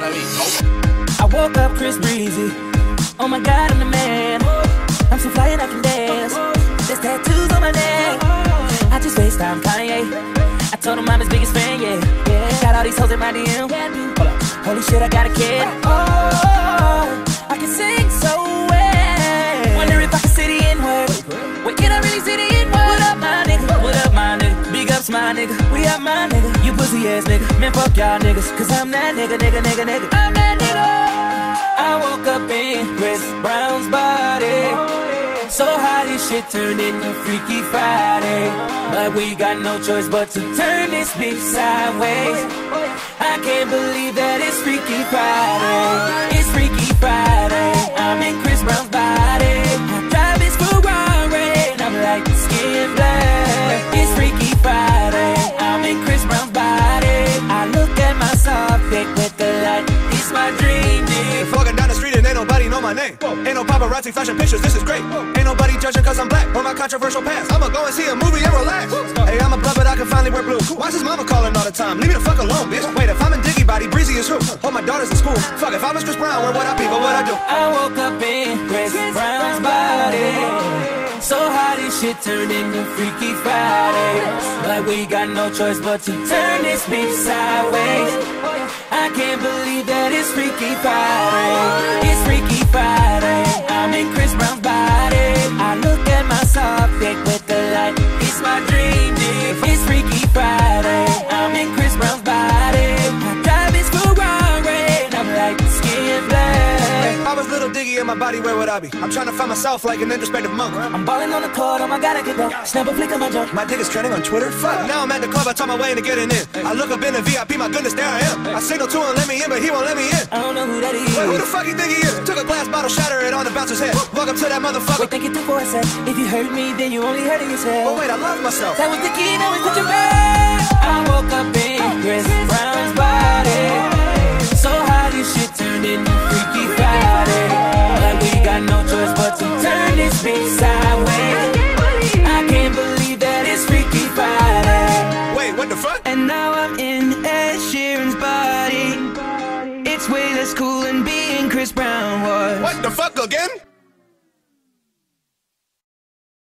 I woke up Chris Breezy. Oh my God, I'm the man. I'm so fly and I can dance. There's tattoos on my neck. I just FaceTime Kanye. I told him I'm his biggest fan, yeah. Got all these hoes in my DM. Hold up. Holy shit, I got a kid. Oh, I can sing so well. Wonder if I can say the N-word. Wait, can I really say the N-word? What up, my nigga? What up, my nigga? Big ups, my nigga. We up, my nigga. You pussy ass nigga. Man, fuck y'all niggas. Cause I'm that nigga. I'm that nigga. I woke up in Chris Brown's body. So how this shit turned into Freaky Friday. But we got no choice but to turn this bitch sideways. I can't believe that it's Freaky Friday. It's Freaky Friday. I'm in Chris Brown's body. I drive his Ferrari and I'm like skin black. It's Freaky Friday. I'm in Chris Brown's body. I look at my soft dick with the light. It's my dream dick. Walking down the street and ain't nobody know my name. Ain't no paparazzi flashing pictures, this is great. Ain't nobody judging cause I'm black or my controversial past. I'ma go and see a movie and relax. Hey, I'm a blood but I can finally wear blue. Why's his mama calling all the time? Leave me the fuck alone, bitch. Wait, if I'm in Dicky body, Breezy is who? Hold my daughter's in school. Fuck, if I was Chris Brown, where would I be? What would I do? I woke up in Chris Brown's body. So how this shit turned into Freaky Friday. But we got no choice but to turn this bitch sideways. I can't believe that it's Freaky Friday. It's Freaky Friday. I'm in Chris Brown's body. I look at my soft dick with the light. It's my dream dick. It's Freaky Friday. I'm in Chris Brown's body. I drive his Ferrari and I'm like skin black. I was Lil Dicky in my body, where would I be? I'm trying to find myself like an introspective monk. I'm balling on the court, oh my God, I get that. Snap a flick of my junk. My dick is trending on Twitter. Fuck, now I'm at the club, I talk my way into getting in. I look up in the VIP, my goodness, there I am. I signal to him, let me in, but he won't let me in. I don't know who that is. Wait, who the fuck you think he is? Took a glass bottle, shatter it on the bouncer's head. Welcome to that motherfucker. Wait, think it through for a sec. If you hurt me, then you only hurting yourself. Oh wait, I love myself. That was the key, now it's such a bad. I woke up in Chris Brown's body. So how this shit turned into Freaky Friday. But we got no choice but to turn this bitch sideways. I can't believe that it's Freaky Friday. Wait, what the fuck? And now I'm in Ed Sheeran's body. It's way less cool than being Chris Brown was. What the fuck again?